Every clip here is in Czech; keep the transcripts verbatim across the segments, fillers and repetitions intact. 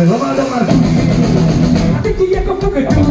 máme doma doma. A teď ti jako poketu.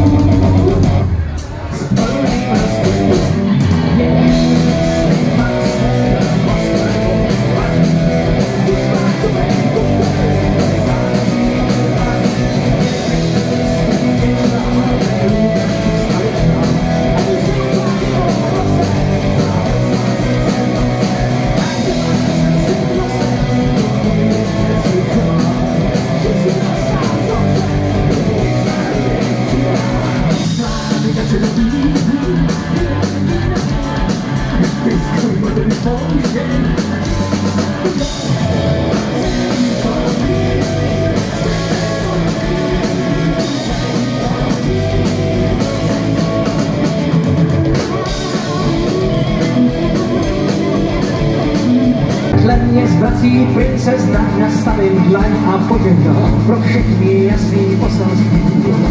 Zvrací princezna, nastavím dlaň a požehnal pro všechny jasný poselství.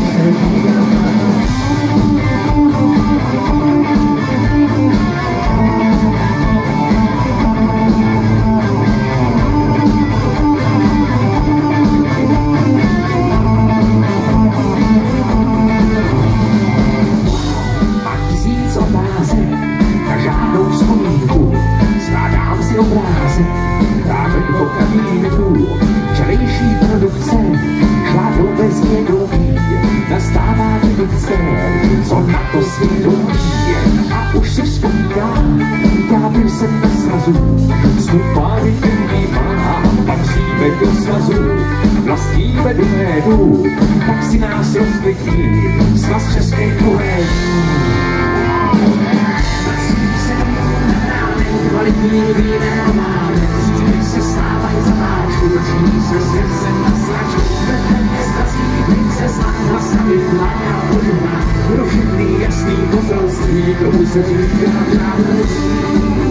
Má tisíc otázek na žádnou vzpomínku, skládám si obrázek. Právě po kamínku, včerejší produkce, šla do bezvědomí, nastává dedukce, co na to svědomí. A už si vzpomínám, já byl jsem na srazu, snu páry který má, patříme do svazu, vlastníme do médu, tak si nás rozklikní, svaz českých porédů. Kvalitní víne máme, střík se stávají zatáčku, roční se srdcem na sračku. Ve mě zdrací princezna, nastavit dlaň a požehnat pro všechny jasný poselství, tomu se říká pravdostí.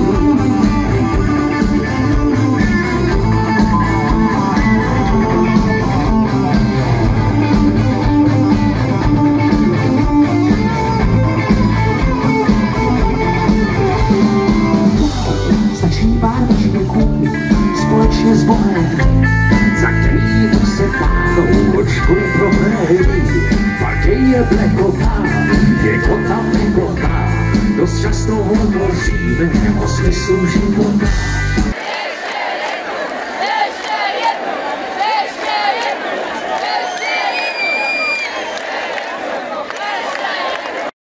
Společně s Bohem, za kterým se táhnou od školy pro hry. Partěj bleková, je kota nekotá, dost často hovoříme o smyslu života.